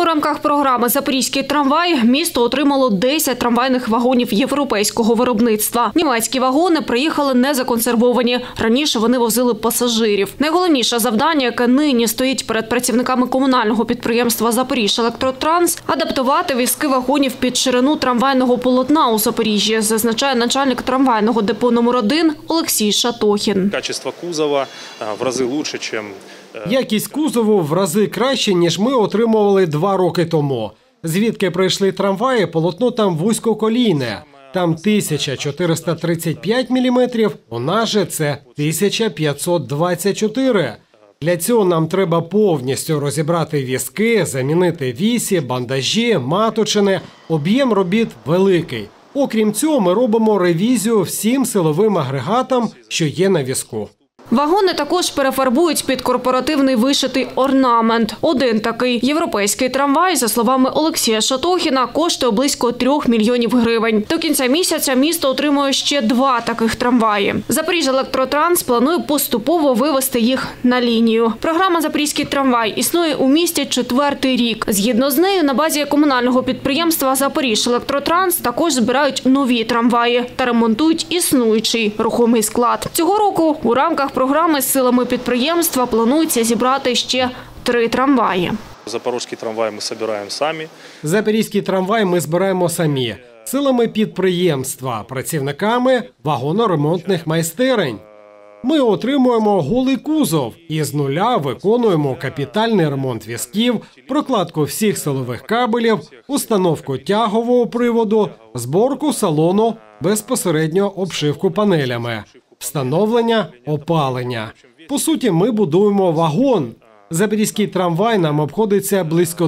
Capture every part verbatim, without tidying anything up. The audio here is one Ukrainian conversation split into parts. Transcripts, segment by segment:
У рамках програми «Запорізький трамвай» місто отримало десять трамвайних вагонів європейського виробництва. Німецькі вагони приїхали не законсервовані. Раніше вони возили пасажирів. Найголовніше завдання, яке нині стоїть перед працівниками комунального підприємства «Запоріжжелектротранс» – адаптувати візки вагонів під ширину трамвайного полотна у Запоріжжі, зазначає начальник трамвайного депо номер один Олексій Шатохін. Качество кузова в рази краще, ніж... Якість кузову в рази краще, ніж ми отримували два роки тому. Звідки прийшли трамваї, полотно там вузькоколійне. Там тисяча чотириста тридцять п'ять міліметрів, у нас же це тисяча п'ятсот двадцять чотири. Для цього нам треба повністю розібрати візки, замінити вісі, бандажі, маточини. Об'єм робіт великий. Окрім цього, ми робимо ревізію всім силовим агрегатам, що є на візку. Вагони також перефарбують під корпоративний вишитий орнамент. Один такий європейський трамвай, за словами Олексія Шатохіна, коштує близько трьох мільйонів гривень. До кінця місяця місто отримує ще два таких трамваї. «Запоріжжелектротранс» планує поступово вивести їх на лінію. Програма «Запорізький трамвай» існує у місті четвертий рік. Згідно з нею, на базі комунального підприємства «Запоріжжелектротранс» також збирають нові трамваї та ремонтують існуючий рухомий склад. Цього року у рамках програми з силами підприємства планується зібрати ще три трамваї. Запорізький трамвай ми збираємо самі. Запорізький трамвай ми збираємо самі. Силами підприємства, працівниками вагоноремонтних майстерень. Ми отримуємо голий кузов і з нуля виконуємо капітальний ремонт візків, прокладку всіх силових кабелів, установку тягового приводу, зборку салону, безпосередньо обшивку панелями. Встановлення, опалення. По суті, ми будуємо вагон. Запорізький трамвай нам обходиться близько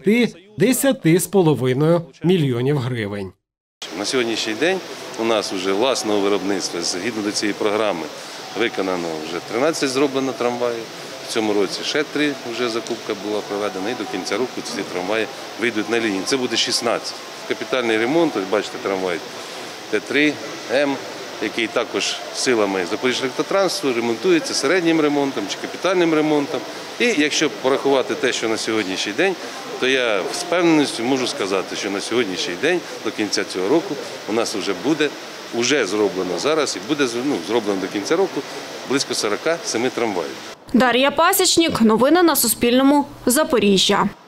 десяти з половиною мільйонів гривень. На сьогоднішній день у нас вже власного виробництва, згідно до цієї програми, виконано вже тринадцять зроблено трамваїв. В цьому році ще три вже закупка була проведена, і до кінця року ці трамваї вийдуть на лінію. Це буде шістнадцять. Капітальний ремонт, ось бачите, трамвай Т три М, який також силами Запоріжжя-Електротранс ремонтується середнім ремонтом чи капітальним ремонтом. І якщо порахувати те, що на сьогоднішній день, то я з впевненістю можу сказати, що на сьогоднішній день, до кінця цього року, у нас вже буде, вже зроблено зараз і буде ну, зроблено до кінця року близько сорока семи трамваїв. Дар'я Пасічник. Новини на Суспільному. Запоріжжя.